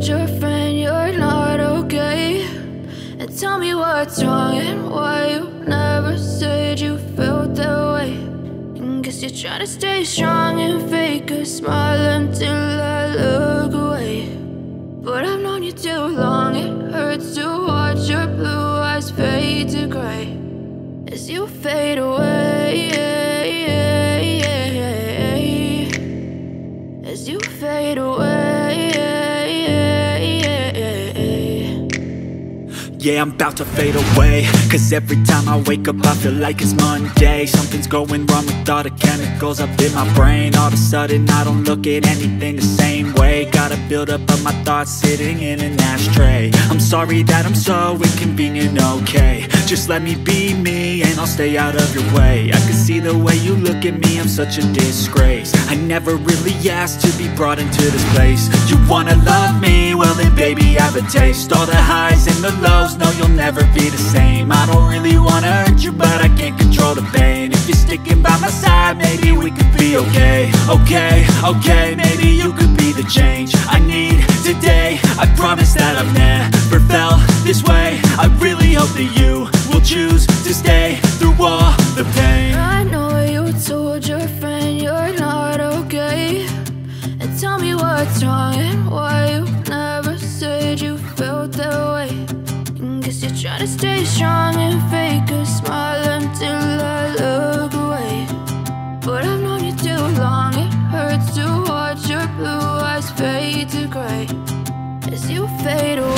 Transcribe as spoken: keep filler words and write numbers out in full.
told your friend you're not okay? And tell me what's wrong and why you never said you felt that way. And guess you're trying to stay strong and fake a smile until I look away. But I've known you too long, it hurts to watch your blue eyes fade to gray as you fade away, as you fade away. Yeah, I'm about to fade away, cause every time I wake up I feel like it's Monday. Something's going wrong with all the chemicals up in my brain. All of a sudden I don't look at anything the same way. Gotta build up of my thoughts sitting in an ashtray. I'm sorry that I'm so inconvenient, okay? Just let me be me and I'll stay out of your way. I can see the way you look at me, I'm such a disgrace. I never really asked to be brought into this place. You wanna love me? Well then baby, have a taste. All the highs and the lows, no, you'll never be the same. I don't really wanna hurt you, but I can't control the pain. If you're sticking by my side, maybe we could be okay. Okay, okay, maybe you could be the change I need today. I promise that I've never felt this way. I really hope that you will choose to stay through all the pain. I know you told your friend you're not okay. And tell me what's wrong and why you never said you felt that way. Guess you're trying to stay strong and fake a smile until I look away. But I've known you too long, it hurts to watch your blue eyes fade to gray as you fade away.